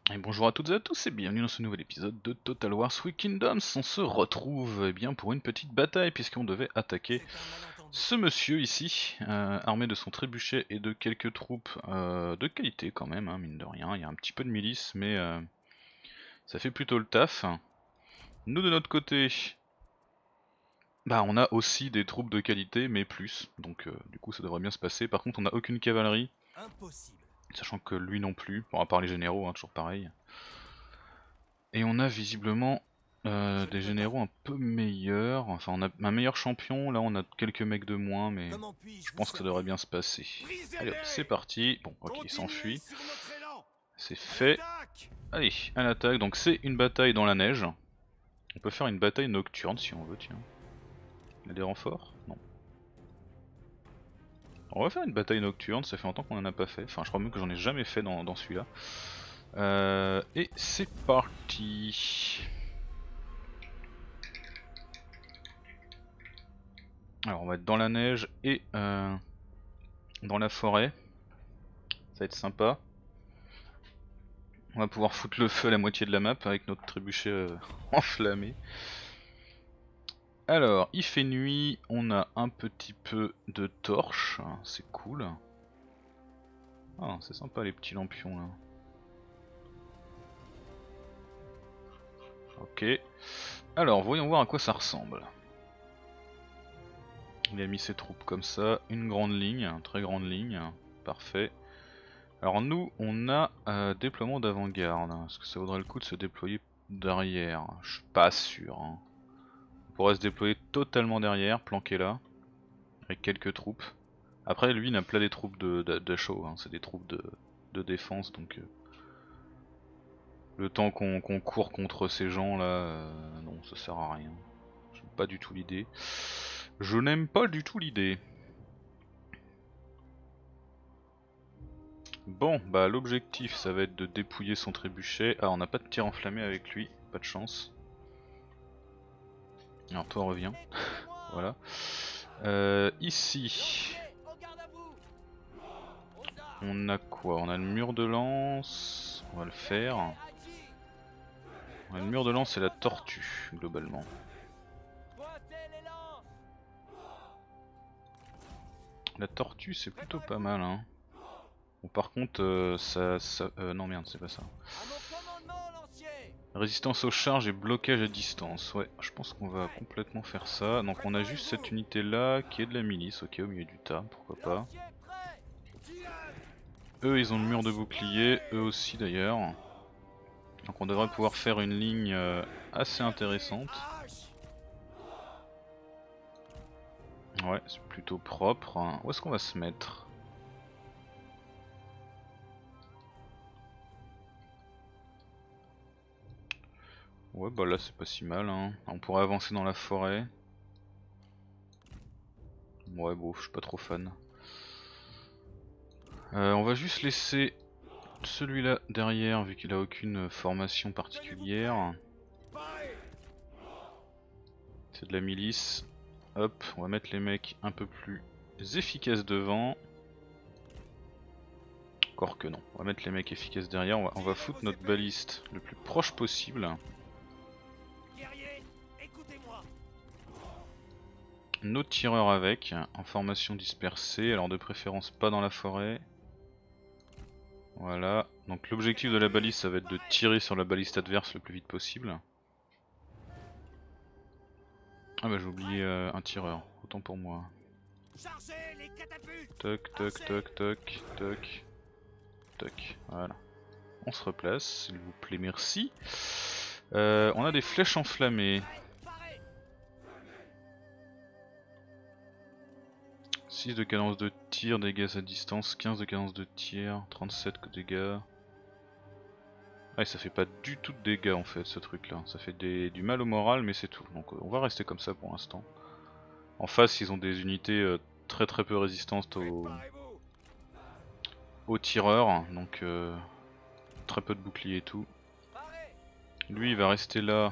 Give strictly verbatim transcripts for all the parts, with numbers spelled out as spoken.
Et bonjour à toutes et à tous et bienvenue dans ce nouvel épisode de Total War Three Kingdoms. On se retrouve eh bien, pour une petite bataille puisqu'on devait attaquer C'est un malentendu. ce monsieur ici, euh, armé de son trébuchet et de quelques troupes euh, de qualité quand même, hein, mine de rien. Il y a un petit peu de milice mais euh, ça fait plutôt le taf. Nous de notre côté, bah on a aussi des troupes de qualité mais plus, donc euh, du coup ça devrait bien se passer. Par contre on n'a aucune cavalerie, Impossible. sachant que lui non plus, bon à part les généraux, hein, toujours pareil. Et on a visiblement euh, Je ne des peux pas. généraux un peu meilleurs, enfin on a un meilleur champion, là on a quelques mecs de moins mais Comment puis-je je vous pense que ça devrait servir? bien se passer. Allez hop, c'est Brisez-les! parti, bon ok il Continuez s'enfuit, sur notre élan! c'est À fait. l'attaque! Allez, à l'attaque, donc c'est une bataille dans la neige. On peut faire une bataille nocturne si on veut, tiens. Il y a des renforts? Non. On va faire une bataille nocturne, ça fait longtemps qu'on en a pas fait, enfin je crois même que j'en ai jamais fait dans, dans celui-là. Euh, et c'est parti. Alors on va être dans la neige et euh, dans la forêt, ça va être sympa. On va pouvoir foutre le feu à la moitié de la map avec notre trébuchet euh, enflammé. Alors, il fait nuit, on a un petit peu de torches, c'est cool. Ah, c'est sympa les petits lampions là. Ok. Alors, voyons voir à quoi ça ressemble. Il a mis ses troupes comme ça, une grande ligne, très grande ligne, parfait. Alors nous, on a euh, déploiement d'avant-garde. Est-ce que ça vaudrait le coup de se déployer derrière? Je suis pas sûr, hein. On pourrait se déployer totalement derrière, planqué là, avec quelques troupes. Après lui il n'a pas des troupes de, de, d'assaut, hein. C'est des troupes de, de défense donc euh, le temps qu'on qu'on court contre ces gens là, euh, non ça sert à rien. J'aime pas du tout l'idée. Je n'aime pas du tout l'idée. Bon bah l'objectif ça va être de dépouiller son trébuchet. Ah on n'a pas de tir enflammé avec lui, pas de chance. Alors toi reviens, Aidez-moi! voilà. Euh, ici, Lanciers, en garde à vous! Aux armes! on a quoi? On a le mur de lance, on va le faire. Guerriers, agis! On a le mur de lance et Lanciers, la en marche! tortue, globalement. Pointez les lances! La tortue c'est plutôt pas Préparez-vous! mal hein. Bon par contre euh, ça... ça euh, non merde c'est pas ça. À mon commandement, lanciers! Résistance aux charges et blocage à distance. Ouais je pense qu'on va Prêt! complètement faire ça. Donc on a juste cette Préparez-vous! unité là qui est de la milice, ok au milieu du tas, pourquoi pas. Lanciers, prêts! Tirez! Eux ils ont le mur de Marche! bouclier, eux Allez! aussi d'ailleurs. Donc on devrait pouvoir Marche! faire une ligne euh, assez Guerriers, intéressante. hache! Ouais, c'est plutôt propre. Où est-ce qu'on va se mettre? Ouais, bah là c'est pas si mal, hein. On pourrait avancer dans la forêt. Ouais, bon, je suis pas trop fan. Euh, on va juste laisser celui-là derrière, vu qu'il a aucune formation Tenez-vous particulière. prêts! Parez! C'est de la milice. Hop, on va mettre les mecs un peu plus efficaces devant. Encore que non, on va mettre les mecs efficaces derrière. On va, on va Tirez foutre vos notre épées! baliste le plus proche possible. Guerriers, écoutez-moi! Nos tireurs avec, en formation dispersée, alors de préférence pas dans la forêt. Voilà, donc l'objectif de la baliste ça va être de tirer sur la baliste adverse le plus vite possible. Ah bah j'ai oublié euh, un tireur, autant pour moi. Chargez les catapultes! Toc toc toc toc toc toc, voilà. On se replace, s'il vous plaît, merci. Euh, on a des flèches enflammées. Prêts! Parez! six de cadence de tir, dégâts à distance, quinze de cadence de tir, trente-sept de dégâts. Ouais, ça fait pas du tout de dégâts en fait ce truc là, ça fait des, du mal au moral mais c'est tout. Donc on va rester comme ça pour l'instant. En face ils ont des unités euh, très très peu résistantes aux, Préparez-vous! aux tireurs, donc euh, très peu de boucliers et tout. Parez! Lui il va rester là.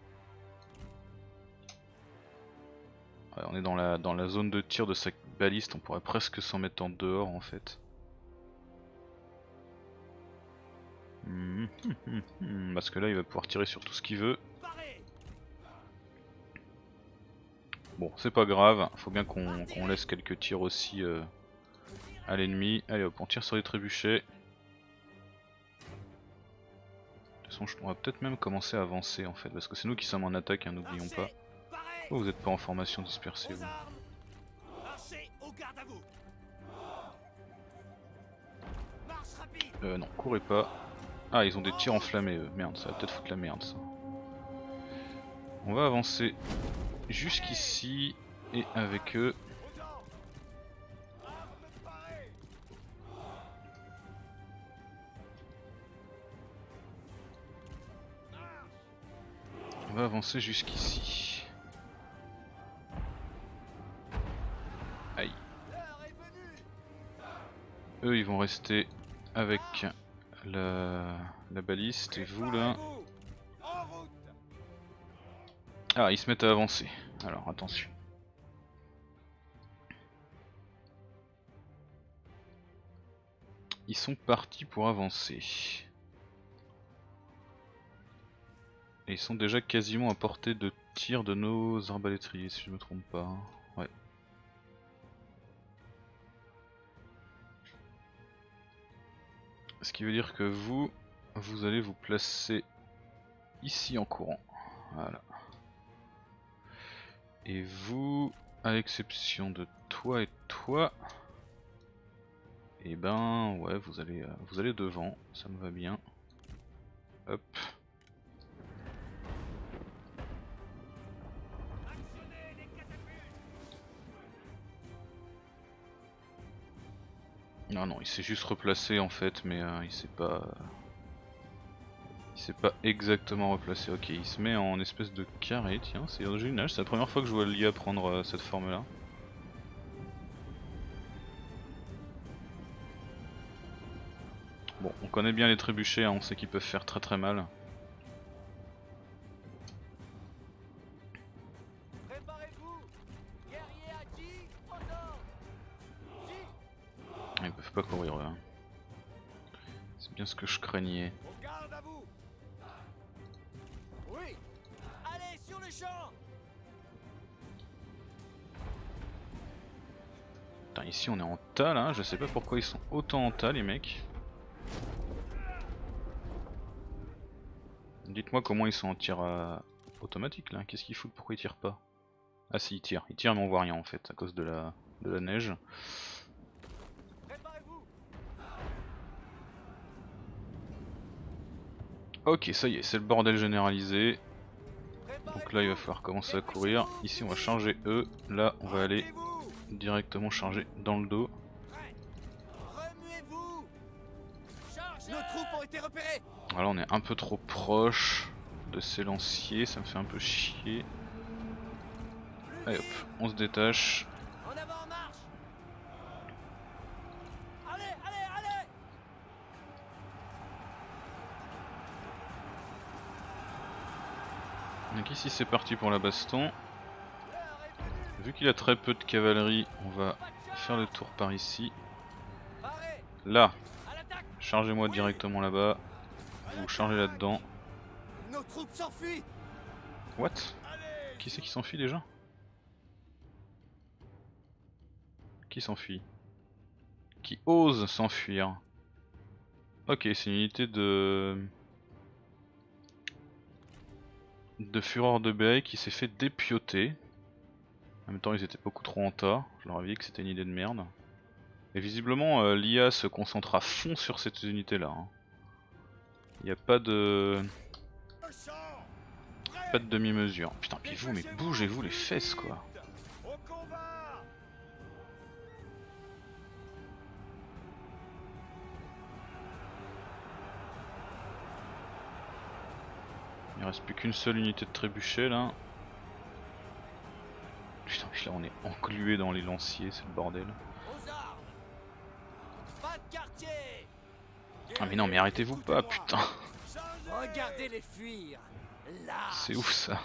Ouais, on est dans la, dans la zone de tir de sa baliste, on pourrait presque s'en mettre en dehors en fait. Hum, hum, hum, hum, parce que là il va pouvoir tirer sur tout ce qu'il veut. Parez. Bon, c'est pas grave, faut bien qu'on qu'on laisse quelques tirs aussi euh, à l'ennemi. Allez hop, on tire sur les trébuchets. De toute façon, on va peut-être même commencer à avancer en fait, parce que c'est nous qui sommes en attaque, hein, n'oublions pas. Parez. Pourquoi vous êtes pas en formation dispersée Aux vous? armes. Marchez au garde à vous. Marche rapide. Euh non, courez pas. Ah, ils ont des tirs enflammés eux, merde, ça va peut-être foutre la merde ça. On va avancer jusqu'ici et avec eux. Aux armes. Armes parées. On va avancer jusqu'ici. Aïe. L'heure est venue. Eux ils vont rester avec la, la baliste et vous là. Préparez-vous. En route. Ah, ils se mettent à avancer. Alors attention. Ils sont partis pour avancer. Et ils sont déjà quasiment à portée de tir de nos arbalétriers si je me trompe pas. Ouais. Ce qui veut dire que vous, vous allez vous placer ici en courant. Voilà. Et vous, à l'exception de toi et toi, et ben ouais, vous allez, euh, vous allez devant, ça me va bien. Hop. Actionnez les catapultes. Non non, il s'est juste replacé en fait, mais euh, il s'est pas, il s'est pas exactement replacé. Ok, il se met en espèce de carré. Tiens, c'est original. C'est la première fois que je vois l'I A prendre euh, cette forme-là. Bon, on connaît bien les trébuchets, hein, on sait qu'ils peuvent faire très très mal. Préparez-vous. Guerrier à qui? Aux ordres. Qui? Ils peuvent pas courir eux. Hein. C'est bien ce que je craignais. Au garde à vous. Oui. Allez sur le champ. Putain, ici on est en tas là, je sais pas pourquoi ils sont autant en tas les mecs. Dites-moi comment ils sont en tir euh, automatique là, qu'est-ce qu'ils foutent, pourquoi ils tirent pas? Ah si, ils tirent, ils tirent mais on voit rien en fait à cause de la, de la neige. Préparez-vous. Ok, ça y est, c'est le bordel généralisé. Donc là il va falloir commencer à courir. Ici on va charger eux, là on va aller Rendez-vous. directement charger dans le dos. Remuez-vous. Chargez. Nos troupes ont été repérées. Voilà, on est un peu trop proche de ces lanciers, ça me fait un peu chier. Allez hop, on se détache. En avant, en marche. Allez, allez, allez. Donc ici c'est parti pour la baston. L'heure est venue. Vu qu'il a très peu de cavalerie, on va faire le tour par ici. Parez. Là, À l'attaque. chargez-moi directement là-bas. Vous chargez là-dedans. Nos troupes s'enfuient. What? Allez. Qui c'est qui s'enfuit déjà? Qui s'enfuit? Qui ose s'enfuir? Ok, c'est une unité de... de fureur de Béret qui s'est fait dépioter. En même temps ils étaient beaucoup trop en tas, je leur avais dit que c'était une idée de merde. Et visiblement euh, l'I A se concentre à fond sur cette unité là. Hein. Il n'y a pas de... pas de demi-mesure. Putain, puis vous, mais bougez-vous les fesses quoi. Au combat. Il reste plus qu'une seule unité de trébuchet là. Putain, puis là on est englué dans les lanciers, c'est le bordel. Aux armes. Pas de quartier. Ah mais non mais arrêtez-vous pas, putain. Regardez-les fuir. Là. C'est ouf ça.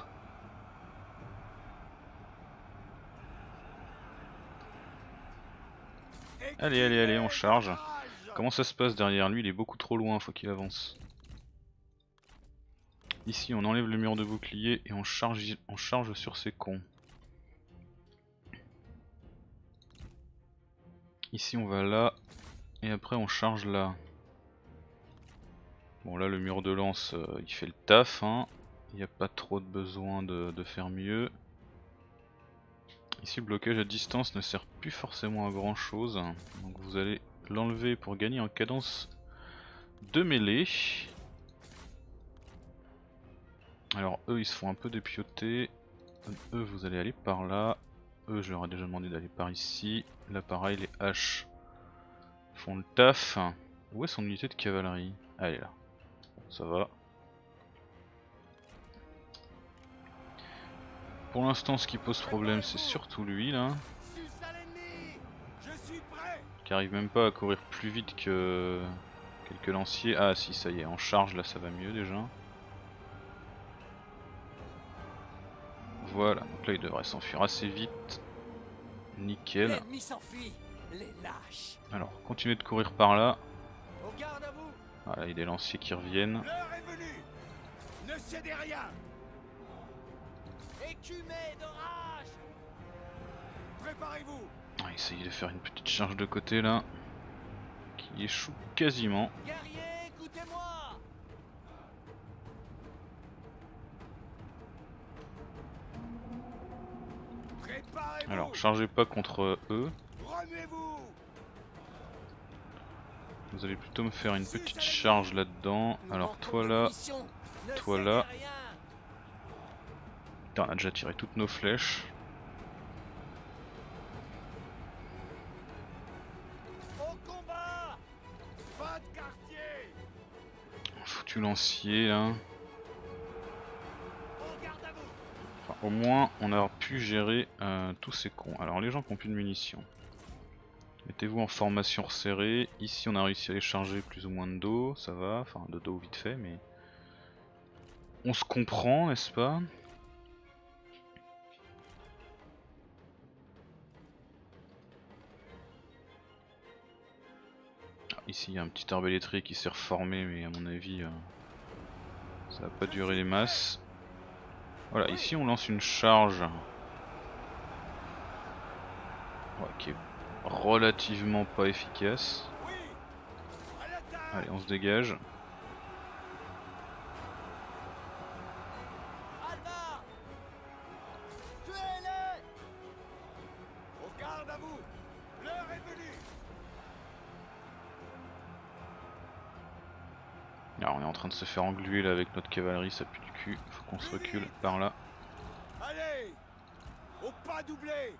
Allez, allez, allez, on charge. Comment ça se passe derrière lui? Il est beaucoup trop loin, faut qu'il avance. Ici on enlève le mur de bouclier et on charge, on charge sur ces cons. Ici on va là et après on charge là. Bon là le mur de lance euh, il fait le taf hein. Il n'y a pas trop de besoin de, de faire mieux. Ici le blocage à distance ne sert plus forcément à grand chose. Donc vous allez l'enlever pour gagner en cadence de mêlée. Alors eux ils se font un peu dépioter. Eux vous allez aller par là. Eux je leur ai déjà demandé d'aller par ici. Là pareil les haches font le taf. Où est son unité de cavalerie? Ah elle est là. Bon, ça va. Pour l'instant ce qui pose problème c'est surtout lui là. Qui arrive même pas à courir plus vite que quelques lanciers. Ah si ça y est en charge là ça va mieux déjà. Voilà donc là il devrait s'enfuir assez vite. Nickel. Alors continuez de courir par là. Voilà il y a des lanciers qui reviennent. Ne cédez rien. Écumez d'orage. Préparez-vous. On va essayer de faire une petite charge de côté là. Qui échoue quasiment. Guerrier, écoutez-moi. Préparez-vous. Alors chargez pas contre eux. Remuez-vous. Vous allez plutôt me faire une petite charge là-dedans. Alors toi là, toi là. Putain, on a déjà tiré toutes nos flèches. Au combat. Pas de quartier. Foutu lancier là. On garde à vous. Enfin, au moins on a pu gérer euh, tous ces cons. Alors les gens qui ont plus de munitions. Mettez-vous en formation resserrée. Ici on a réussi à les charger plus ou moins de dos, ça va, enfin de dos vite fait mais... On se comprend n'est-ce pas? Ah, ici il y a un petit arbalétrier qui s'est reformé mais à mon avis euh, ça va pas durer les masses. Voilà, ici on lance une charge. Ouais, qui est relativement pas efficace. Allez on se dégage. Alva. Tuez-les. On garde à vous. L'heure est venue. Alors on est en train de se faire engluer là avec notre cavalerie, ça pue du cul. Faut qu'on se recule par là. Allez. Au pas doublé.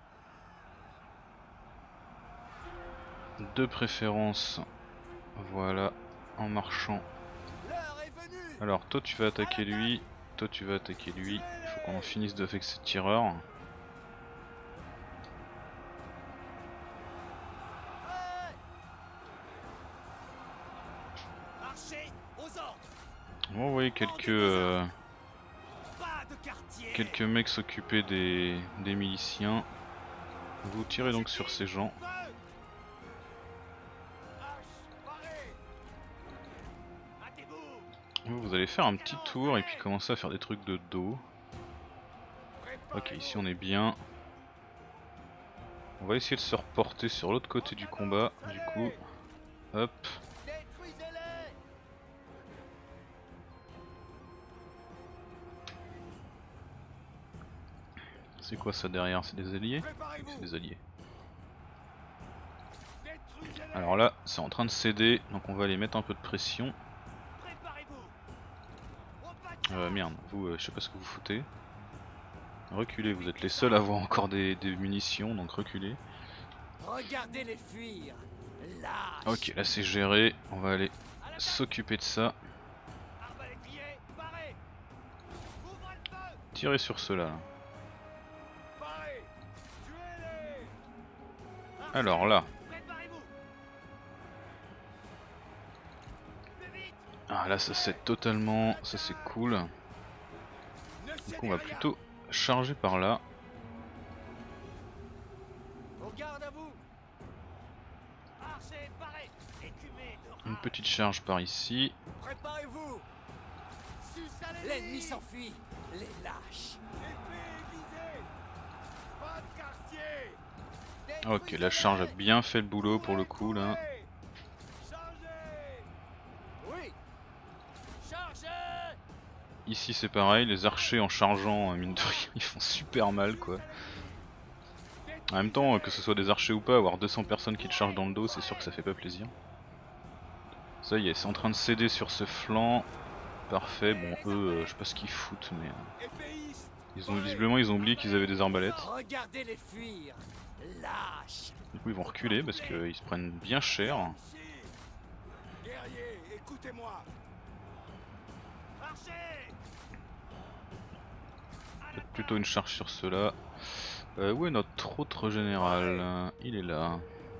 De préférence, voilà, en marchant. L'heure est venue. Alors toi tu vas attaquer lui, toi tu vas attaquer lui. Il faut qu'on en finisse de avec ces tireurs. Ouais. Marchez aux ordres. On va envoyer quelques euh, Pas de quartier. quelques mecs s'occuper des, des miliciens. Vous tirez donc sur ces gens. Feu. Hache, parez. Hâtez-vous. Vous, vous allez faire un petit tour et puis commencer à faire des trucs de dos. Ok, ici on est bien. On va essayer de se reporter sur l'autre côté du combat. Du coup, hop. Détruisez-les. C'est quoi ça derrière? C'est des alliés? Préparez-vous. C'est des alliés. Détruisez-les. Alors là, c'est en train de céder, donc on va aller mettre un peu de pression. Préparez-vous. Au pas de Euh, merde, vous, euh, je sais pas ce que vous foutez. Reculez, vous êtes les seuls à avoir encore des, des munitions, donc reculez. regardez-les fuir. Lâche. Ok, là c'est géré, on va aller s'occuper de ça. Arbalétrier, parez. Ouvrez le feu. Tirez sur ceux-là. Là. Parez. Tuez-les. Alors là, Préparez-vous. Plus vite. ah, là ça c'est totalement, ça c'est cool. Ne Donc cédez on va rien. plutôt charger par là. Au garde à vous. Archer, parez. Écumez de Une rage. petite charge par ici. Préparez-vous. suce à l'ennemi. L'ennemi s'enfuit. Les lâches. Épée aiguisée. Pas de quartier. Ok, la charge a bien fait le boulot pour le coup là. Chargez. Oui. Chargez. Ici c'est pareil, les archers en chargeant, mine de rien, ils font super mal quoi. En même temps, que ce soit des archers ou pas, avoir deux cents personnes qui te chargent dans le dos, c'est sûr que ça fait pas plaisir. Ça y est, c'est en train de céder sur ce flanc. Parfait, bon eux, euh, je sais pas ce qu'ils foutent, mais euh, Épéiste. ils ont visiblement ils ont oublié qu'ils avaient des arbalètes. Regardez-les fuir. Lâches. Du coup ils vont reculer parce qu'ils se prennent bien cher. Ici. Guerrier, écoutez-moi. Marchez. Peut-être plutôt une charge sur ceux-là. Euh, où est notre autre général? Il est là.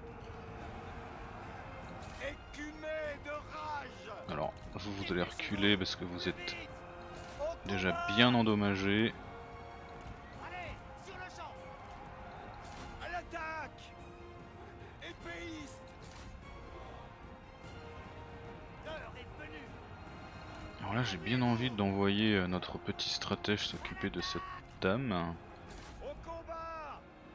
Écumez de rage. Alors, vous, vous allez reculer parce que vous êtes déjà bien endommagés. Allez, sur le champ. À l'attaque. Épéiste. L'heure est venue. Alors là, j'ai bien envie d'envoyer euh, notre petit stratège s'occuper de cette dame. Au combat.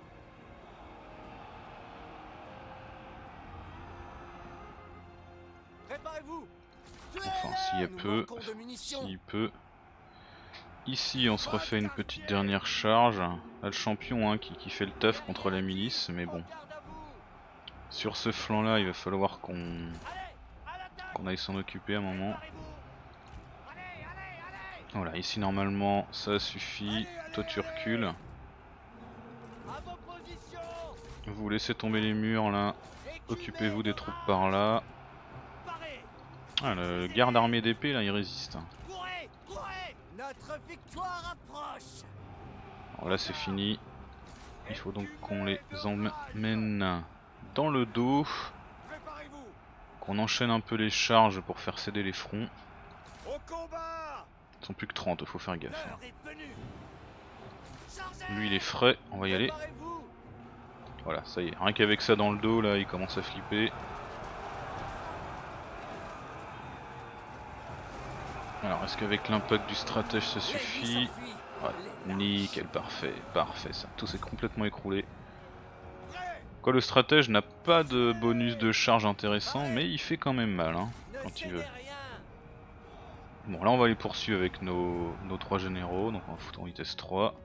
Préparez-vous. Enfin, s'il y a Nous peu, manquons de munitions. s'il peut. Ici, on se refait une petite dernière charge. Là, le champion hein, qui, qui fait le taf contre la milice, mais bon. Garde à vous. Sur ce flanc-là, il va falloir qu'on Allez, à l'attaque. qu'on aille s'en occuper un moment. Préparez-vous. Allez, allez, allez. Voilà, ici normalement, ça suffit. Toi, tu recules. À vos positions. Vous laissez tomber les murs là. Occupez-vous des troupes par là. Parez. Ah, le garde armé d'épée là, il résiste. Courez, courez. Notre victoire approche. Alors là, c'est fini. Il faut donc qu'on les emmène dans le dos. Préparez-vous. Qu'on enchaîne un peu les charges pour faire céder les fronts. Au combat. Ils sont plus que trente, faut faire gaffe. L'heure est venue. Chargez. Lui il est frais, on va y aller. Préparez-vous. Voilà, ça y est, rien qu'avec ça dans le dos là, il commence à flipper. Alors est-ce qu'avec l'impact du stratège ça suffit? Ouais, nickel, parfait, parfait ça, tout s'est complètement écroulé. Prêt. Quoi, le stratège n'a pas de bonus de charge intéressant, mais il fait quand même mal hein, Ne quand il cédez veut. rien. Bon là on va les poursuivre avec nos, nos trois généraux, donc on va foutre en vitesse trois.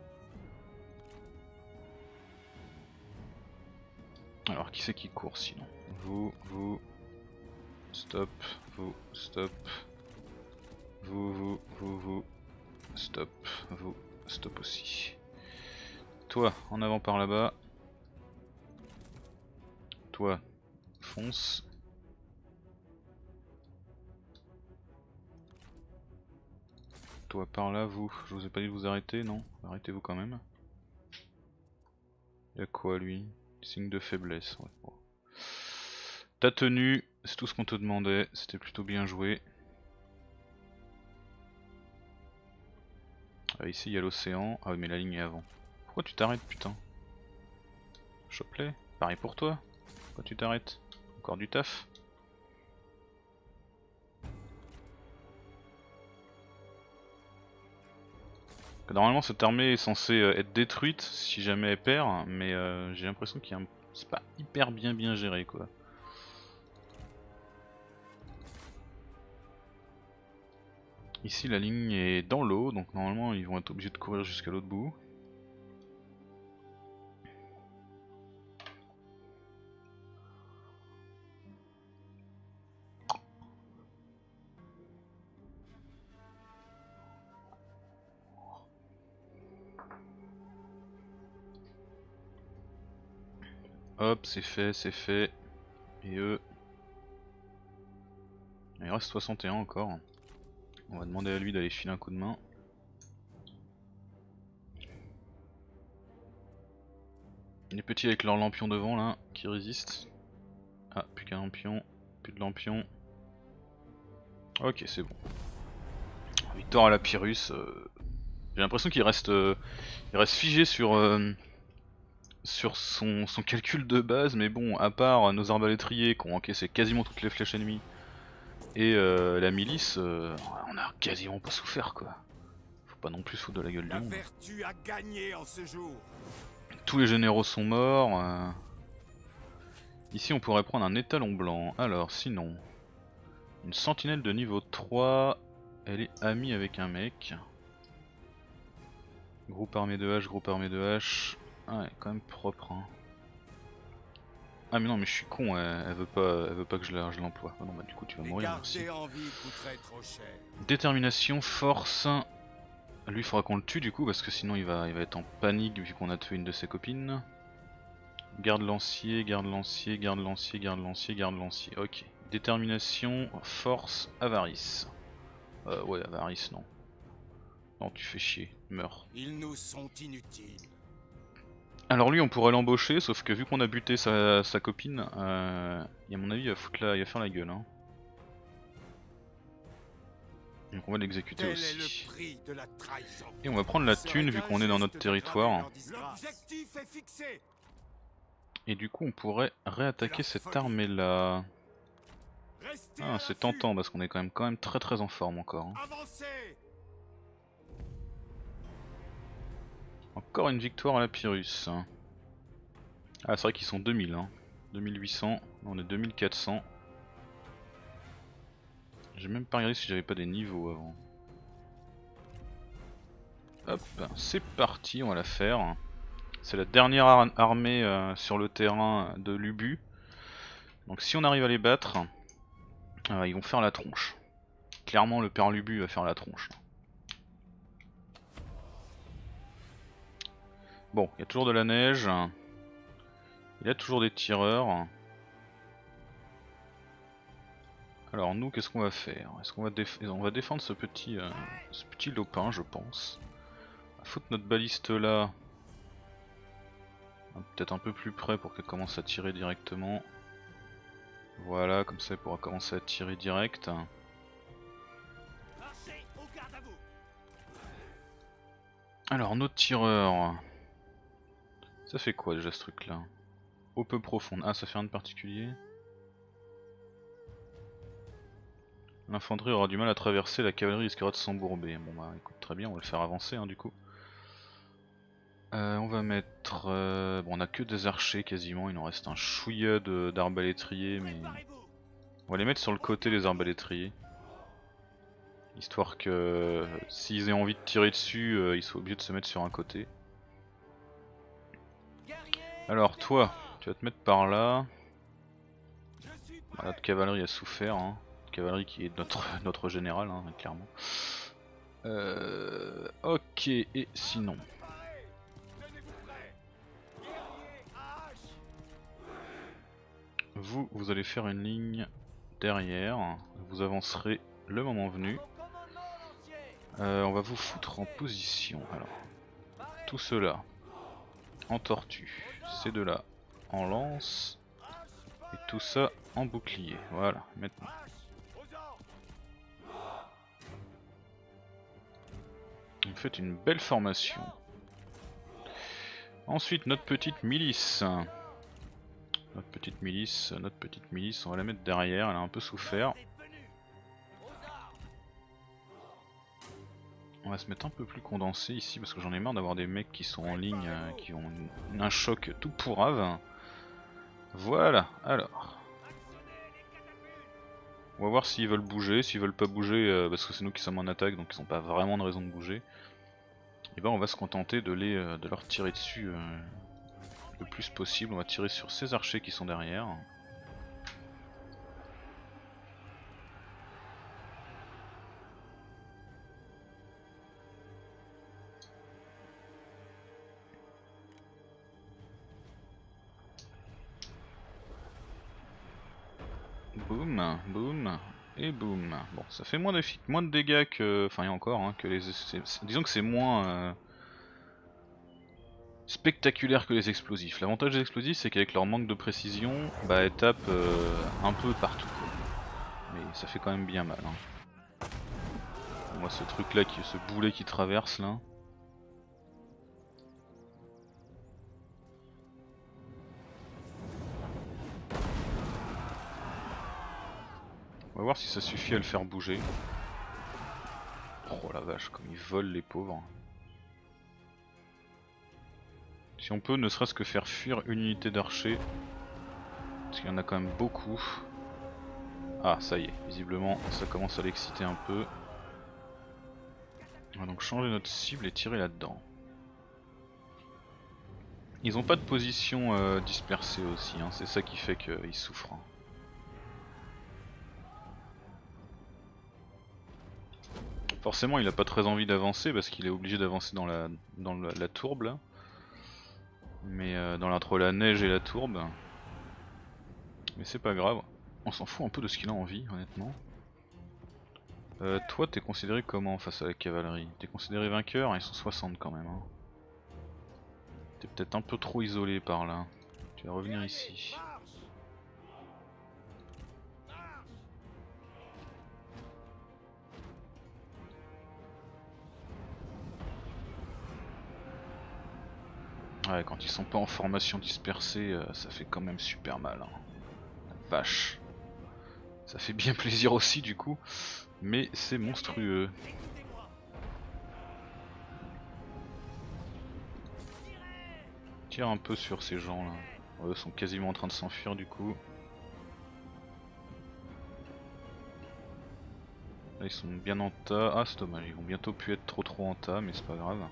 Alors qui c'est qui court sinon? Vous, vous, stop, vous, stop, vous, vous, vous, vous, stop, vous, stop aussi. Toi, en avant par là-bas. Toi, fonce. Toi par là, vous. Je vous ai pas dit de vous arrêter, non? Arrêtez-vous quand même. Y'a quoi lui? Signe de faiblesse, ouais. Bon. T'as tenu, c'est tout ce qu'on te demandait, c'était plutôt bien joué. Ah, ici il y a l'océan, ah oui mais la ligne est avant. Pourquoi tu t'arrêtes putain? Chopelet, pareil pour toi. Pourquoi tu t'arrêtes? Encore du taf? Normalement cette armée est censée être détruite si jamais elle perd, mais euh, j'ai l'impression qu'il y a un... c'est pas hyper bien bien géré quoi. Ici la ligne est dans l'eau, donc normalement ils vont être obligés de courir jusqu'à l'autre bout. Hop, c'est fait, c'est fait. Et eux... il reste soixante et un encore. On va demander à lui d'aller filer un coup de main. Les petits avec leur lampion devant là, qui résistent. Ah, plus qu'un lampion, plus de lampion. Ok, c'est bon. Victoire à la Pyrrhus. Euh... J'ai l'impression qu'il reste, euh... il reste figé sur... Euh... sur son, son calcul de base, mais bon, à part nos arbalétriers qui ont encaissé quasiment toutes les flèches ennemies, Et euh, la milice, euh, on a quasiment pas souffert quoi. Faut pas non plus se foutre de la gueule du La monde. vertu a gagné en ce jour. Tous les généraux sont morts. euh. Ici on pourrait prendre un étalon blanc. Alors sinon, une sentinelle de niveau trois, elle est amie avec un mec. Groupe armé de hache, groupe armé de hache. Ah ouais, quand même propre hein. Ah mais non mais je suis con, elle, elle veut pas elle veut pas que je la- je l'emploie. Oh non bah du coup tu vas Les mourir aussi. garder en vie coûterait trop cher. Détermination, force. Lui il faudra qu'on le tue du coup parce que sinon il va, il va être en panique vu qu'on a tué une de ses copines. Garde lancier, garde lancier, garde lancier, garde lancier, garde lancier. Ok. Détermination, force, avarice. Euh, ouais avarice non. Non tu fais chier, meurs. Ils nous sont inutiles. Alors lui on pourrait l'embaucher sauf que vu qu'on a buté sa, sa copine, euh, et à mon avis il va, foutre la, il va faire la gueule hein. Donc on va l'exécuter Tel aussi. est le prix de la trahison. Et on va prendre la thune vu qu'on est dans notre territoire. L'objectif est fixé. Et du coup on pourrait réattaquer cette armée là. Restez Ah à c'est l'affût. tentant parce qu'on est quand même quand même très très en forme encore hein. Avancez. Encore une victoire à la Pyrrhus. Ah c'est vrai qu'ils sont deux mille hein. deux mille huit cents, on est deux mille quatre cents. J'ai même pas regardé si j'avais pas des niveaux avant. Hop, c'est parti, on va la faire. C'est la dernière ar armée euh, sur le terrain de l'Ubu. Donc si on arrive à les battre, euh, ils vont faire la tronche. Clairement le père Lubu va faire la tronche. Bon, il y a toujours de la neige. Il y a toujours des tireurs. Alors nous qu'est-ce qu'on va faire? Est-ce qu'on va, déf on va défendre ce petit, euh, ce petit lopin je pense. On va foutre notre baliste là. Peut-être un peu plus près pour qu'elle commence à tirer directement. Voilà, comme ça elle pourra commencer à tirer direct. Alors notre tireur. Ça fait quoi déjà ce truc là? Eau peu profonde. Ah ça fait rien de particulier. L'infanterie aura du mal à traverser, la cavalerie risquera de s'embourber. Bon bah écoute très bien, on va le faire avancer hein, du coup. Euh, on va mettre... Euh... Bon on a que des archers quasiment, il nous reste un chouïa d'arbalétriers mais... On va les mettre sur le côté les arbalétriers. Histoire que s'ils aient envie de tirer dessus, euh, ils soient obligés de se mettre sur un côté. Alors toi, tu vas te mettre par là. Bah, notre cavalerie a souffert, hein. Notre cavalerie qui est notre, notre général, hein, clairement. Euh, ok, et sinon vous, vous allez faire une ligne derrière, vous avancerez le moment venu. Euh, on va vous foutre en position. Alors, tout cela en tortue, ces deux-là en lance, et tout ça en bouclier. Voilà, maintenant. Vous faites une belle formation. Ensuite, notre petite milice. Notre petite milice, notre petite milice, on va la mettre derrière, elle a un peu souffert. On va se mettre un peu plus condensé ici parce que j'en ai marre d'avoir des mecs qui sont en ligne, euh, qui ont un choc tout pourrave. Voilà, alors. On va voir s'ils veulent bouger, s'ils veulent pas bouger euh, parce que c'est nous qui sommes en attaque donc ils n'ont pas vraiment de raison de bouger. Et ben on va se contenter de, les, euh, de leur tirer dessus euh, le plus possible. On va tirer sur ces archers qui sont derrière. Boum, boum, et boum. Bon, ça fait moins de, moins de dégâts que... Enfin, il y a encore, hein, que les... Disons que c'est moins... Euh... spectaculaire que les explosifs. L'avantage des explosifs c'est qu'avec leur manque de précision, bah elles tapent euh, un peu partout quoi. Mais ça fait quand même bien mal. Hein. On voit ce truc là, qui, ce boulet qui traverse là. On va voir si ça suffit à le faire bouger. Oh la vache, comme ils volent les pauvres. Si on peut ne serait-ce que faire fuir une unité d'archers. Parce qu'il y en a quand même beaucoup. Ah ça y est, visiblement ça commence à l'exciter un peu. On va donc changer notre cible et tirer là-dedans. Ils ont pas de position euh, dispersée aussi, hein. C'est ça qui fait qu'ils souffrent. Hein. Forcément il a pas très envie d'avancer parce qu'il est obligé d'avancer dans la dans la, la tourbe là. Mais euh, dans entre la neige et la tourbe. Mais c'est pas grave, on s'en fout un peu de ce qu'il a envie honnêtement. Euh, toi t'es considéré comment face à la cavalerie? T'es considéré vainqueur? Ils sont soixante quand même. Hein. T'es peut-être un peu trop isolé par là. Tu vas revenir ici. Ouais, quand ils sont pas en formation dispersée, euh, ça fait quand même super mal. Hein. La vache. Ça fait bien plaisir aussi du coup, mais c'est monstrueux. Tire un peu sur ces gens là. Eux sont quasiment en train de s'enfuir du coup. Là ils sont bien en tas. Ah c'est dommage, ils vont bientôt plus être trop trop en tas, mais c'est pas grave.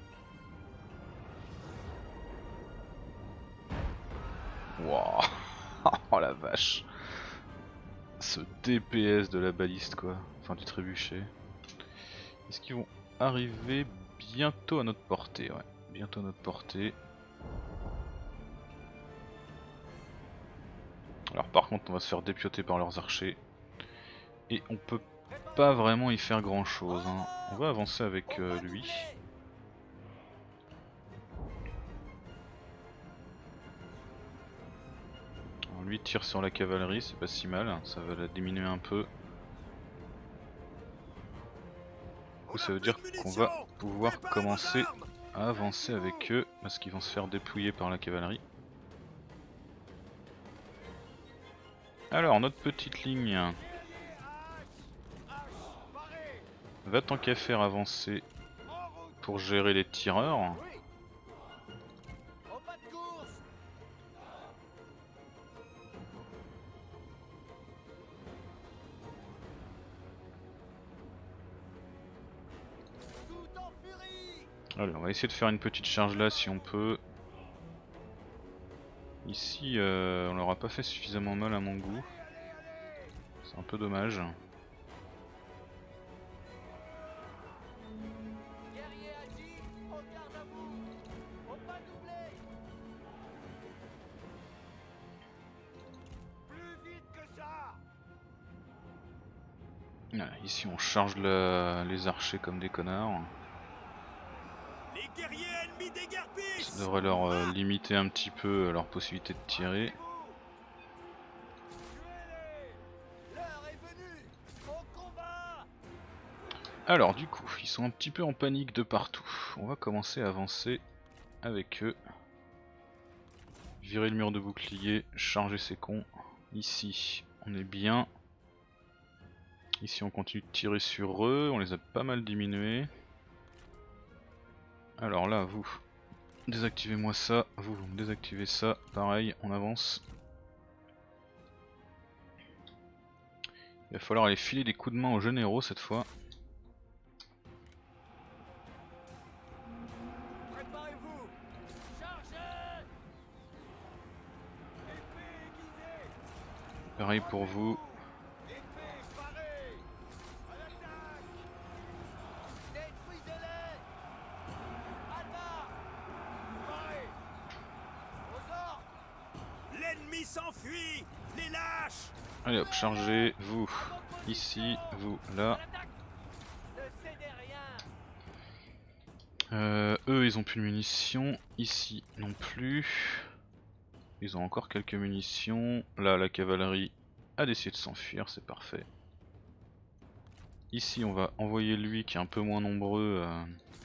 Wouah. Oh la vache. Ce D P S de la baliste quoi. Enfin du trébuchet. Est-ce qu'ils vont arriver bientôt à notre portée? Ouais, bientôt à notre portée. Alors par contre on va se faire dépioter par leurs archers. Et on peut pas vraiment y faire grand chose. Hein. On va avancer avec euh, lui. Alors, lui tire sur la cavalerie, c'est pas si mal, ça va la diminuer un peu. Du coup, ça veut dire qu'on va pouvoir commencer à avancer avec eux parce qu'ils vont se faire dépouiller par la cavalerie. Alors notre petite ligne va tant qu'à faire avancer pour gérer les tireurs. Allez, on va essayer de faire une petite charge là si on peut. Ici euh, on leur a pas fait suffisamment mal à mon goût. C'est un peu dommage. Voilà, ici on charge la... les archers comme des connards. Ça devrait leur euh, limiter un petit peu euh, leur possibilité de tirer. Alors du coup, ils sont un petit peu en panique de partout. On va commencer à avancer avec eux. Virer le mur de bouclier, charger ces cons. Ici, on est bien. Ici on continue de tirer sur eux, on les a pas mal diminués. Alors là, vous, désactivez-moi ça, vous, vous me désactivez ça, pareil, on avance. Il va falloir aller filer des coups de main aux généraux cette fois. Pareil pour vous. L'ennemi s'enfuit, les lâches. Allez hop, chargez, vous, ici, vous, là. Euh, eux ils ont plus de munitions, ici non plus. Ils ont encore quelques munitions. Là la cavalerie a décidé de s'enfuir, c'est parfait. Ici on va envoyer lui qui est un peu moins nombreux euh,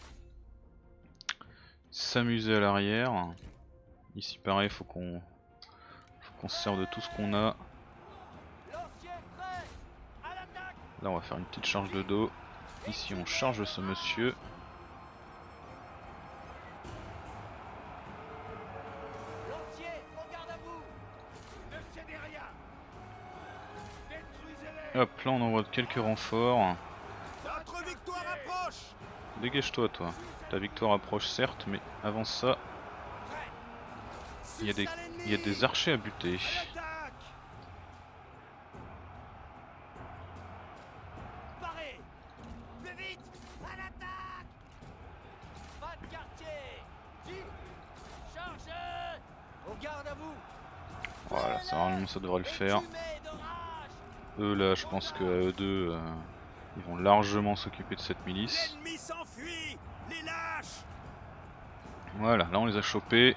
s'amuser à l'arrière. Ici pareil, faut qu'on faut qu'on se serve de tout ce qu'on a. Là on va faire une petite charge de dos. Ici on charge ce monsieur. Lancier, on garde à vous. Ne cédez rien. Détruisez-les. Hop, là on envoie quelques renforts. Notre victoire approche. Dégage-toi toi. Ta victoire approche certes, mais avant ça, il y a des, il y a des archers à buter. Attaque. Parez. Plus vite. À l'attaque. Pas de quartier. Vite. Charge. On garde à vous. Voilà, ça normalement ça devrait le faire. Écumez d'orage. Eux là, je pense que eux deux, euh, ils vont largement s'occuper de cette milice. L'ennemi s'enfuit. Les lâches. Voilà, là on les a chopés.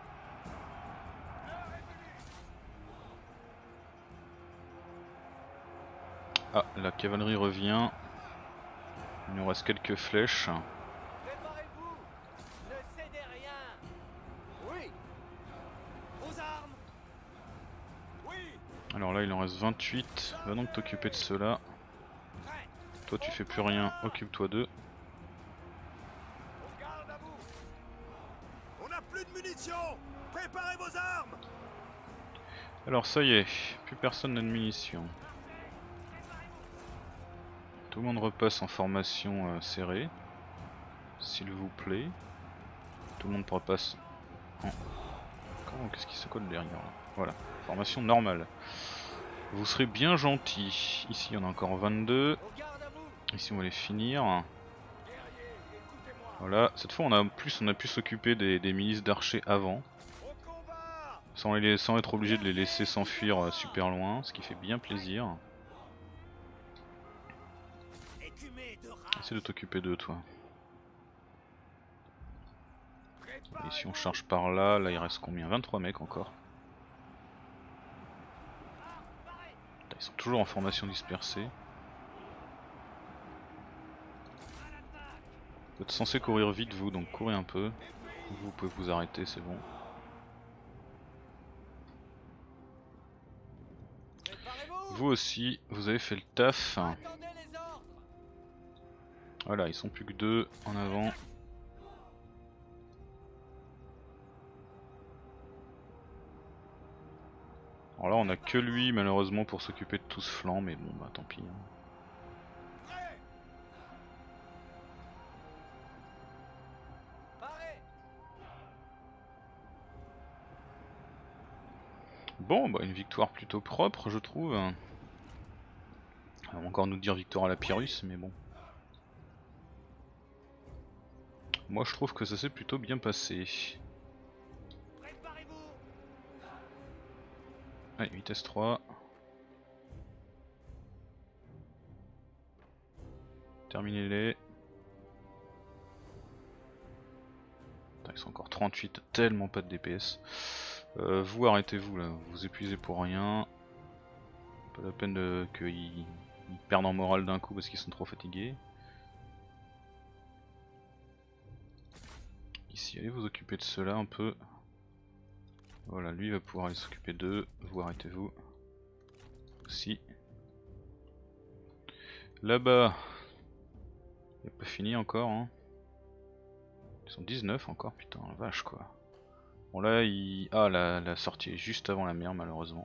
Ah, la cavalerie revient. Il nous reste quelques flèches. Préparez-vous. Ne cédez rien. Oui. Aux armes. Oui. Alors là il en reste vingt-huit. Va donc t'occuper de ceux-là. Prêt. Toi tu fais plus rien, occupe-toi d'eux. On garde à vous. On n'a plus de munitions. Préparez vos armes. Alors ça y est, plus personne n'a de munitions. Tout le monde repasse en formation euh, serrée, s'il vous plaît. Tout le monde repasse en... Comment, qu'est-ce qui se colle derrière là? Voilà, formation normale. Vous serez bien gentil. Ici il y en a encore vingt-deux. On garde à vous. Ici on va les finir. Guerriers, écoutez-moi. Voilà, cette fois on a plus on a pu s'occuper des, des milices d'archers avant. Au combat. Sans, les, sans être obligé de les laisser s'enfuir euh, super loin, ce qui fait bien plaisir. Écumez de rage. Essaie de t'occuper d'eux toi. Préparez. Et si on charge par là, là il reste combien? vingt-trois mecs encore. Putain, ils sont toujours en formation dispersée. Vous êtes censé courir vite vous, donc courez un peu. Vous pouvez vous arrêter, c'est bon. Préparez-vous. Vous aussi, vous avez fait le taf. Attendez les ordres. Voilà, ils sont plus que deux en avant. Alors là on a que lui malheureusement pour s'occuper de tout ce flanc, mais bon bah tant pis. Hein. Prêt. Parez. Bon bah une victoire plutôt propre je trouve. On va encore nous dire victoire à la Pyrrhus, mais bon. Moi je trouve que ça s'est plutôt bien passé. Préparez-vous. Allez, vitesse trois. Terminez-les. Putain, ils sont encore trente-huit, tellement pas de D P S. Euh, vous arrêtez-vous là, vous vous épuisez pour rien. Pas la peine de... qu'ils ils perdent en morale d'un coup parce qu'ils sont trop fatigués. Ici, allez vous occuper de cela un peu. Voilà, lui va pouvoir aller s'occuper d'eux. Vous arrêtez-vous. Aussi. Là-bas, il a pas fini encore. Hein. Ils sont dix-neuf encore, putain, la vache quoi. Bon là, il... Ah, la, la sortie est juste avant la mer malheureusement.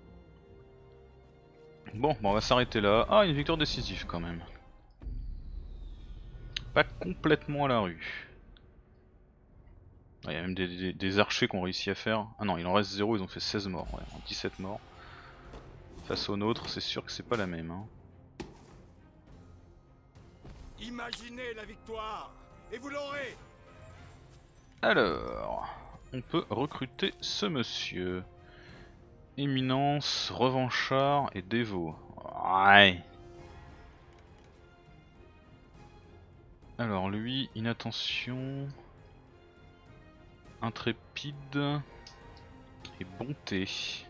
Bon, bon on va s'arrêter là. Ah, une victoire décisive quand même. Pas complètement à la rue. Il y a même des, des, des archers qui ont réussi à faire... Ah non, il en reste zéro, ils ont fait seize morts, ouais, dix-sept morts. Face au nôtre, c'est sûr que c'est pas la même. Hein. Imaginez la victoire et vous l'aurez. Alors, on peut recruter ce monsieur. Éminence, revanchard et dévot. Ouais. Alors lui, inattention... Intrépide et bonté.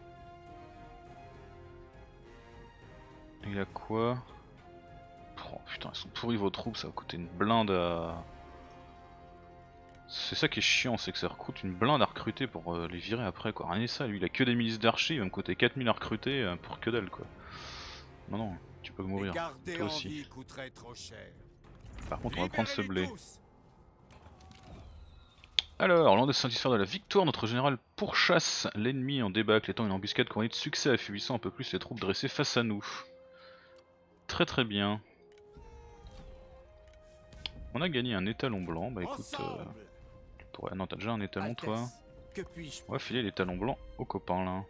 Il a quoi? Oh putain, ils sont pourris vos troupes, ça va coûter une blinde à... C'est ça qui est chiant, c'est que ça coûte une blinde à recruter pour euh, les virer après quoi. Rien que ça, lui il a que des milices d'archers, il va me coûter quatre mille à recruter euh, pour que dalle quoi. Non non, Tu peux Les mourir, garder toi en aussi. vie coûterait trop cher. Par contre, on va prendre ce Libérez-les blé. tous. Alors, lors de cette histoire de la victoire, notre général pourchasse l'ennemi en débâcle, étant une embuscade couronnée de succès, affaiblissant un peu plus les troupes dressées face à nous. Très très bien. On a gagné un étalon blanc, bah écoute... Euh, Ensemble. tu pourrais... Non, t'as déjà un étalon toi. Altesse, que puis-je On va filer l'étalon blanc aux copains là.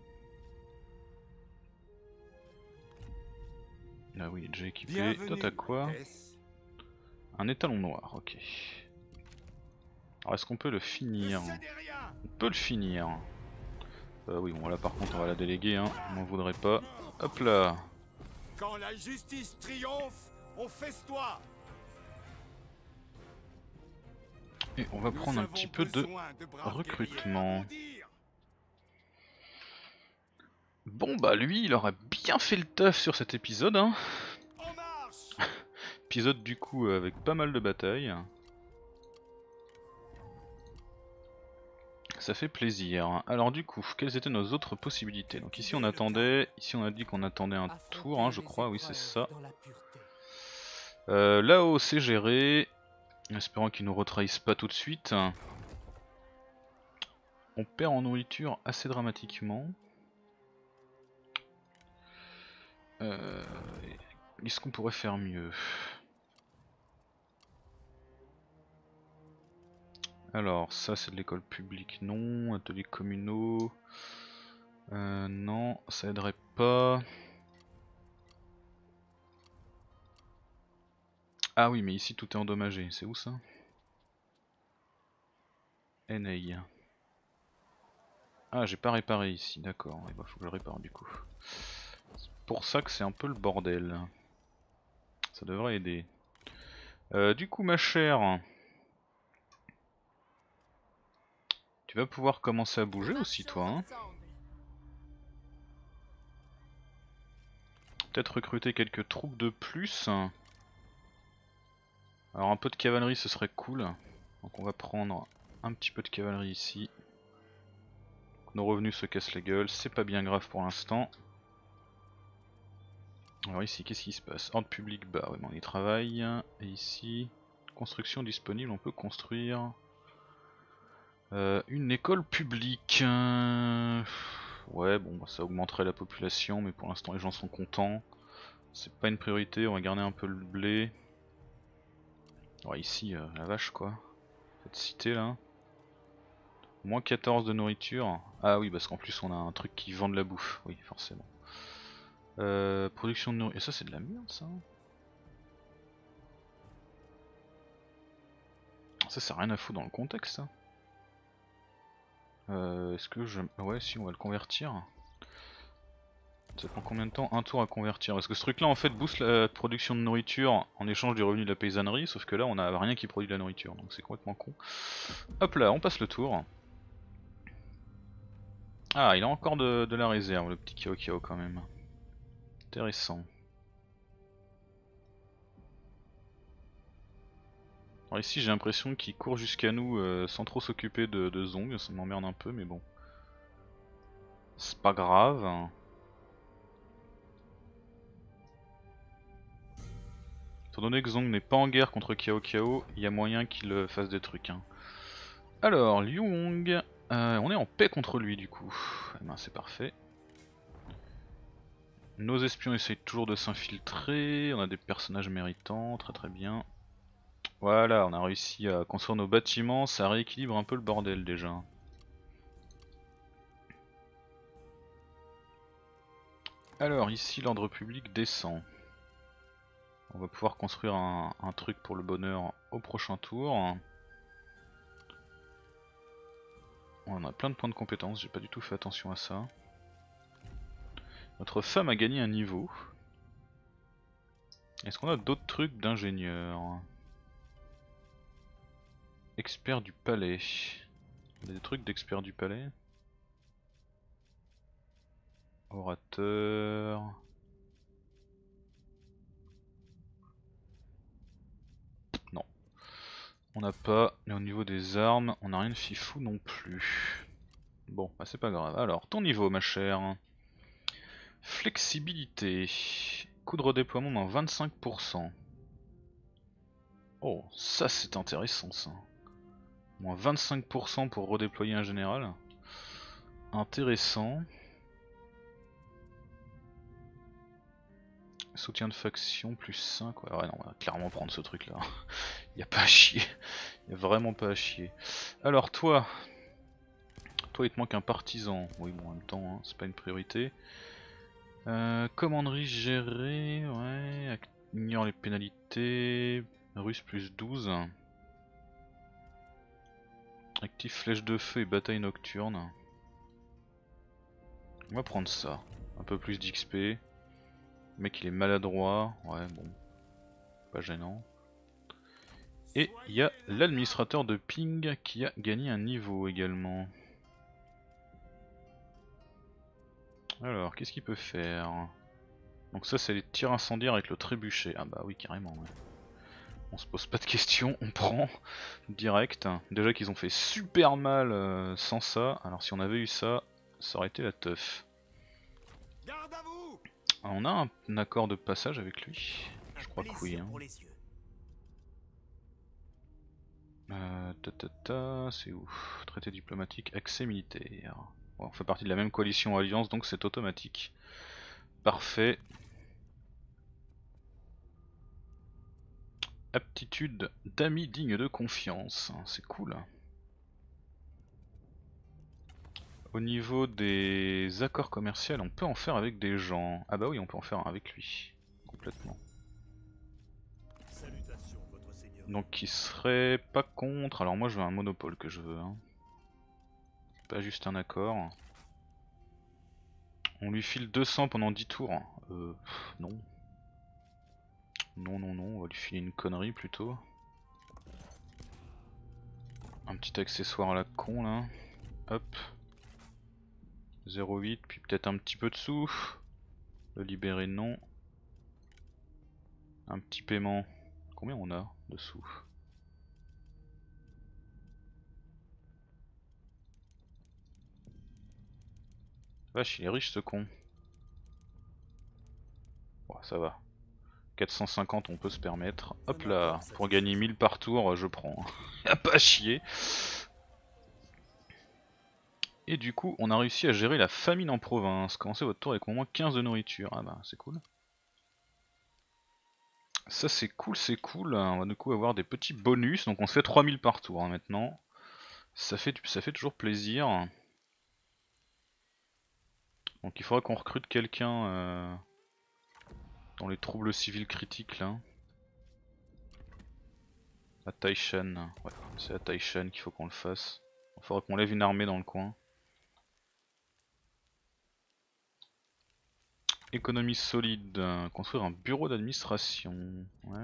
Ah oui, il est déjà équipé. Bienvenue, Toi t'as quoi? Altesse. Un étalon noir, ok. Alors est-ce qu'on peut le finir? Ne cédez rien. On peut le finir. Euh, oui, bon là par contre on va la déléguer, hein. On m'en voudrait pas. Hop là. Quand la justice triomphe, on festoie. Et on va Nous prendre un avons petit peu de besoin de braves recrutement. guerriers à bondir. Bon bah lui il aura bien fait le taf sur cet épisode, hein. En marche. Épisode du coup avec pas mal de batailles. Ça fait plaisir. Alors du coup, quelles étaient nos autres possibilités? Donc ici on attendait, ici on a dit qu'on attendait un tour, hein, je crois, oui c'est ça. Euh, Là-haut c'est géré, espérant qu'ils nous retrahissent pas tout de suite. On perd en nourriture assez dramatiquement. Euh, Est-ce qu'on pourrait faire mieux? Alors ça c'est de l'école publique, non. Ateliers communaux, euh, non, ça aiderait pas. Ah oui mais ici tout est endommagé, c'est où ça? N A. Ah j'ai pas réparé ici, d'accord, il bah, faut que je le répare du coup. C'est pour ça que c'est un peu le bordel. Ça devrait aider. Euh, du coup ma chère, tu vas pouvoir commencer à bouger aussi toi, hein. Peut-être recruter quelques troupes de plus. Alors un peu de cavalerie ce serait cool. Donc on va prendre un petit peu de cavalerie ici. Nos revenus se cassent la gueule, c'est pas bien grave pour l'instant. Alors ici qu'est-ce qui se passe? Ordre public bas, ouais, mais on y travaille. Et ici, construction disponible, on peut construire euh, une école publique. Euh... Ouais bon ça augmenterait la population mais pour l'instant les gens sont contents. C'est pas une priorité, on va garder un peu le blé. Ouais ici euh, la vache quoi. Cette cité là. Moins quatorze de nourriture. Ah oui parce qu'en plus on a un truc qui vend de la bouffe, oui forcément. Euh, production de nourriture, et ça c'est de la merde ça. Ça c'est rien à foutre dans le contexte ça. Euh, Est-ce que je... Ouais si on va le convertir. Ça prend combien de temps? Un tour à convertir. Parce que ce truc là en fait booste la production de nourriture en échange du revenu de la paysannerie. Sauf que là on a rien qui produit de la nourriture. Donc c'est complètement con. Hop là on passe le tour. Ah il a encore de, de la réserve le petit Kiao Kiao quand même. Intéressant. Alors ici j'ai l'impression qu'il court jusqu'à nous euh, sans trop s'occuper de, de Zong, ça m'emmerde un peu mais bon. C'est pas grave. Étant donné que Zong n'est pas en guerre contre Kiao Kiao, il y a moyen qu'il fasse des trucs. Hein. Alors Liu Hong, euh, on est en paix contre lui du coup. Eh ben c'est parfait. Nos espions essayent toujours de s'infiltrer, on a des personnages méritants, très très bien. Voilà, on a réussi à construire nos bâtiments, ça rééquilibre un peu le bordel déjà. Alors ici l'ordre public descend. On va pouvoir construire un, un truc pour le bonheur au prochain tour. On a plein de points de compétence, j'ai pas du tout fait attention à ça. Notre femme a gagné un niveau. Est-ce qu'on a d'autres trucs d'ingénieur? Expert du palais. Il y a des trucs d'expert du palais. Orateur. Non. On n'a pas. Et au niveau des armes, on n'a rien de fifou non plus. Bon, bah c'est pas grave. Alors, ton niveau ma chère. Flexibilité. Coût de redéploiement moins vingt-cinq pour cent. Oh, ça c'est intéressant ça. Moins vingt-cinq pour cent pour redéployer un général. Intéressant. Soutien de faction plus cinq. Ouais, ouais non, on va clairement prendre ce truc là. Y a pas à chier. Y a vraiment pas à chier. Alors toi. Toi il te manque un partisan. Oui bon en même temps hein, c'est pas une priorité. Euh, commanderie gérée. Ouais. Ignore les pénalités. Russe plus douze. Actif flèche de feu et bataille nocturne. On va prendre ça. Un peu plus d'X P. Le mec il est maladroit. Ouais bon. Pas gênant. Et il y a l'administrateur de ping qui a gagné un niveau également. Alors qu'est-ce qu'il peut faire? Donc ça c'est les tirs incendiaires avec le trébuchet. Ah bah oui carrément ouais. On se pose pas de questions, on prend direct. Déjà qu'ils ont fait super mal euh, sans ça. Alors si on avait eu ça, ça aurait été la teuf. Garde à vous. On a un, un accord de passage avec lui? Je crois que oui. Hein. Euh, ta ta ta, c'est où? Traité diplomatique, accès militaire. Bon, on fait partie de la même coalition alliance donc c'est automatique. Parfait. Aptitude d'amis digne de confiance, c'est cool. Au niveau des accords commerciaux, on peut en faire avec des gens. Ah bah oui, on peut en faire un avec lui, complètement. Salutations, votre seigneur. Donc il serait pas contre, alors moi je veux un monopole que je veux. Hein. Pas juste un accord. On lui file deux cents pendant dix tours. Euh, pff, non. Non, non, non, on va lui filer une connerie plutôt. Un petit accessoire à la con là. Hop. zéro virgule huit, puis peut-être un petit peu de sous. Le libérer non. Un petit paiement. Combien on a de sous? Vache, il est riche ce con. Bon, ça va. quatre cent cinquante on peut se permettre. Hop là, pour gagner mille par tour, je prends. Y'a pas à chier. Et du coup, on a réussi à gérer la famine en province. Commencez votre tour avec au moins quinze de nourriture. Ah bah, c'est cool. Ça c'est cool, c'est cool. On va du coup avoir des petits bonus. Donc on se fait trois mille par tour hein, maintenant. Ça fait, ça fait toujours plaisir. Donc il faudra qu'on recrute quelqu'un euh, dans les troubles civils critiques là. À Taishan. Ouais, c'est à Taishan qu'il faut qu'on le fasse. Il faudra qu'on lève une armée dans le coin. Économie solide. Construire un bureau d'administration. Ouais.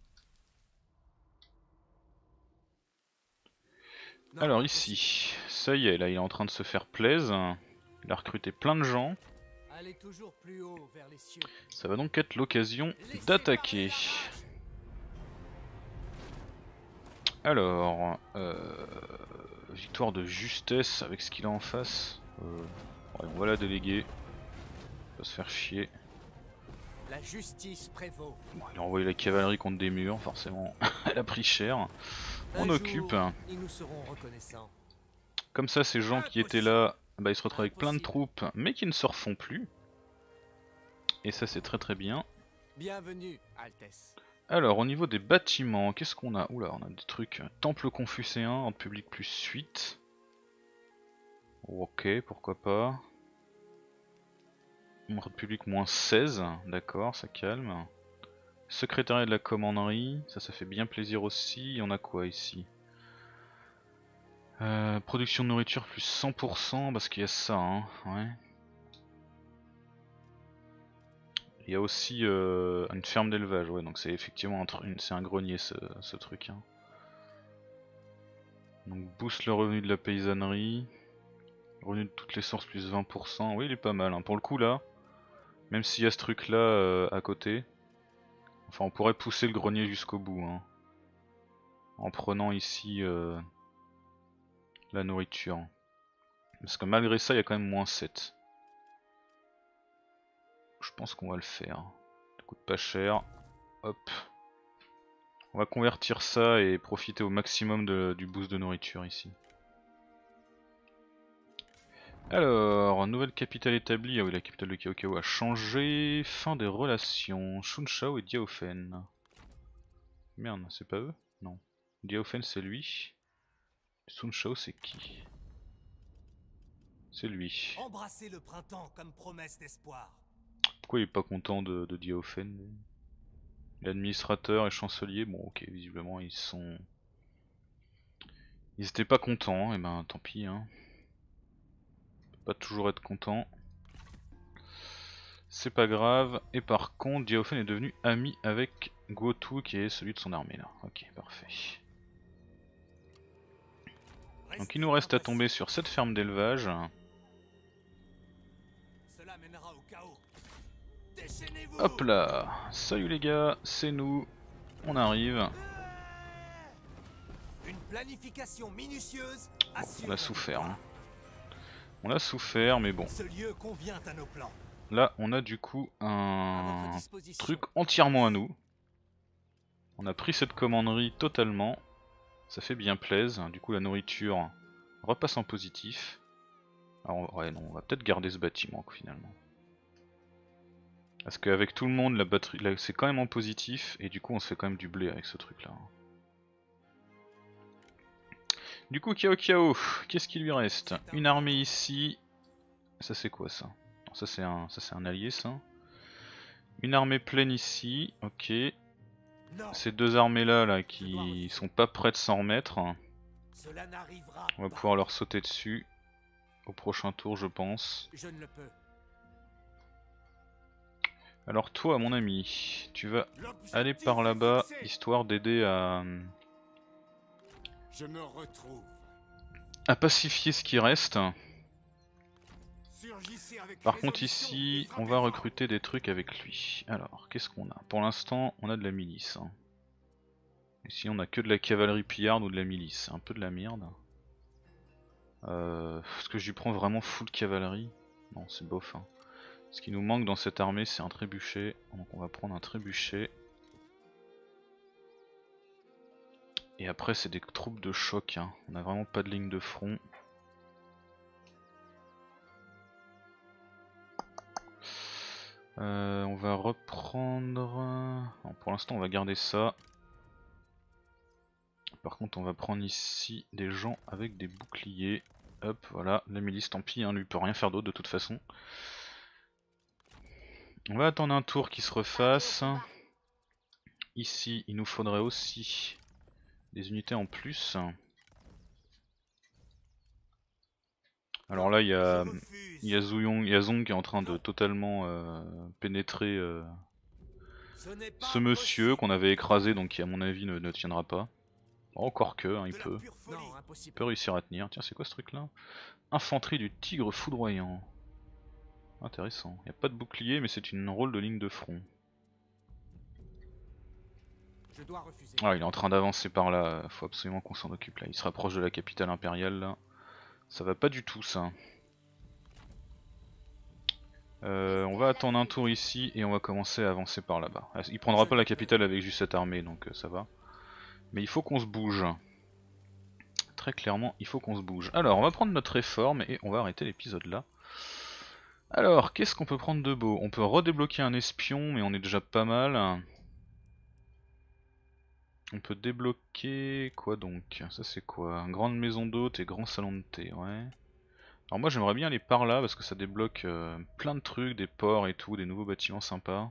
Alors ici, ça y est, là il est en train de se faire plaisir. Il a recruté plein de gens. Allez toujours plus haut vers les cieux. Ça va donc être l'occasion d'attaquer. Alors, euh, victoire de justesse avec ce qu'il a en face. Euh, ouais, on va la déléguer. On va se faire chier. La justice prévaut. Bon, il a envoyé la cavalerie contre des murs, forcément. Elle a pris cher. On Un occupe. jour, ils nous seront reconnaissants. Comme ça, ces gens qui étaient là, bah, ils se retrouvent avec plein de troupes, mais qui ne se refont plus. Et ça, c'est très très bien. Bienvenue, Altesse. Alors, au niveau des bâtiments, qu'est-ce qu'on a? Oula, on a des trucs. Temple confucéen, ordre public plus huit. Ok, pourquoi pas. Ordre public moins seize, d'accord, ça calme. Secrétariat de la commanderie, ça, ça fait bien plaisir aussi. On a quoi ici? euh, Production de nourriture plus cent pour cent, parce qu'il y a ça, hein, ouais. Il y a aussi euh, une ferme d'élevage, ouais, donc c'est effectivement un, c'est un grenier ce, ce truc. Hein. Donc booste le revenu de la paysannerie, revenu de toutes les sources plus vingt pour cent, oui il est pas mal. Hein. Pour le coup là, même s'il y a ce truc là euh, à côté, enfin on pourrait pousser le grenier jusqu'au bout. Hein. En prenant ici euh, la nourriture. Parce que malgré ça il y a quand même moins sept. Je pense qu'on va le faire. Du coûte pas cher. Hop. On va convertir ça et profiter au maximum de, du boost de nourriture ici. Alors, nouvelle capitale établie. Ah oui, la capitale de Cao Cao a changé. Fin des relations. Shunshao et Diaofen. Merde, c'est pas eux? Non. Diaofen c'est lui. Shunshao c'est qui? C'est lui. Embrassez le printemps comme promesse d'espoir. Pourquoi il est pas content de, de Diaofen? L'administrateur et chancelier, bon ok, visiblement ils sont... Ils étaient pas contents, et ben tant pis hein. Pas toujours être content. C'est pas grave. Et par contre, Diaofen est devenu ami avec Guotu qui est celui de son armée là. Ok, parfait. Donc il nous reste à tomber sur cette ferme d'élevage. Cela mènera au chaos. Déchaînez-vous. Hop là. Salut les gars, c'est nous. On arrive. Une planification minutieuse On assure a la souffert. victoire. Hein. On a souffert, mais bon. Ce lieu convient à nos plans. Là, on a du coup À un votre disposition. truc entièrement à nous. On a pris cette commanderie totalement. Ça fait bien plaisir. Du coup, la nourriture repasse en positif. Alors, ouais, non, on va peut-être garder ce bâtiment finalement. Parce qu'avec tout le monde, la batterie, c'est quand même en positif. Et du coup, on se fait quand même du blé avec ce truc là. Du coup, Cao Cao, qu'est-ce qu'il lui reste? Une armée ici. Ça, c'est quoi ça? Non, ça, c'est un, ça, c'est un allié, ça. Une armée pleine ici. Ok. Non, Ces deux armées là, là qui sont pas prêtes de s'en remettre. cela n'arrivera On va pas. pouvoir leur sauter dessus. Au prochain tour, je pense. Je ne le peux. Alors, toi, mon ami, tu vas L'objectif aller par est là-bas, fixé. histoire d'aider à. Je me retrouve. à pacifier ce qui reste. Surgissez avec Par contre résolution ici, et frappez on va fort. recruter des trucs avec lui. Alors, qu'est-ce qu'on a? Pour l'instant, on a de la milice. Hein. Ici, on a que de la cavalerie pillarde ou de la milice. Un peu de la merde. Euh, Est-ce que je lui prends vraiment full cavalerie? Non, c'est bof. Hein. Ce qui nous manque dans cette armée, c'est un trébuchet. Donc on va prendre un trébuchet. Et après, c'est des troupes de choc. Hein. On n'a vraiment pas de ligne de front. Euh, on va reprendre... Non, pour l'instant on va garder ça. Par contre on va prendre ici des gens avec des boucliers. Hop, voilà, la milice tant pis, hein, lui peut rien faire d'autre de toute façon. On va attendre un tour qui se refasse. Ici il nous faudrait aussi des unités en plus. Alors là il y a... Il y a Zuyong, il y a Zong qui est en train de totalement euh, pénétrer euh, ce monsieur qu'on avait écrasé, donc qui à mon avis ne, ne tiendra pas. Encore que, hein, il peut. Non, Il impossible. peut réussir à tenir. Tiens, c'est quoi ce truc là? Infanterie du tigre foudroyant. Intéressant. Il n'y a pas de bouclier, mais c'est une rôle de ligne de front. Je dois refuser. Ah, il est en train d'avancer par là. Faut absolument qu'on s'en occupe là. Il se rapproche de la capitale impériale là. Ça va pas du tout ça. Euh, on va attendre un tour ici et on va commencer à avancer par là-bas. Il prendra pas la capitale avec juste cette armée, donc euh, ça va. Mais il faut qu'on se bouge. Très clairement, il faut qu'on se bouge. Alors, on va prendre notre réforme et on va arrêter l'épisode là. Alors, qu'est-ce qu'on peut prendre de beau? On peut redébloquer un espion, mais on est déjà pas mal. On peut débloquer... quoi donc? Ça c'est quoi? Grande maison d'hôte et grand salon de thé, ouais. Alors moi j'aimerais bien aller par là parce que ça débloque euh, plein de trucs, des ports et tout, des nouveaux bâtiments sympas.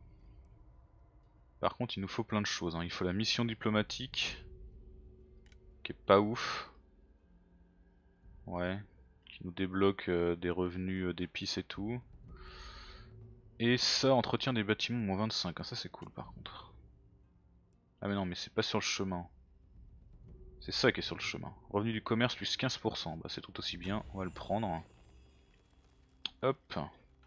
Par contre il nous faut plein de choses, hein. Il faut la mission diplomatique, qui est pas ouf. Ouais, qui nous débloque euh, des revenus euh, d'épices et tout. Et ça, entretien des bâtiments moins vingt-cinq, hein. Ça c'est cool par contre. Ah mais non mais c'est pas sur le chemin. C'est ça qui est sur le chemin. Revenu du commerce plus quinze pour cent, bah c'est tout aussi bien, on va le prendre. Hop.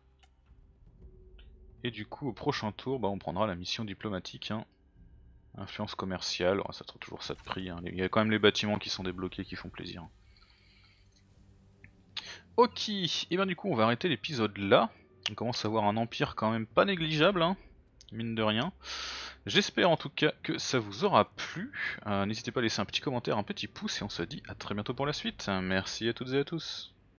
Et du coup au prochain tour bah, on prendra la mission diplomatique. Hein. Influence commerciale, oh, ça trouve toujours ça de prix. Hein. Il y a quand même les bâtiments qui sont débloqués qui font plaisir. Ok, et bien du coup on va arrêter l'épisode là. On commence à avoir un empire quand même pas négligeable. Hein. mine de rien. J'espère en tout cas que ça vous aura plu. Euh, N'hésitez pas à laisser un petit commentaire, un petit pouce et on se dit à très bientôt pour la suite. Merci à toutes et à tous.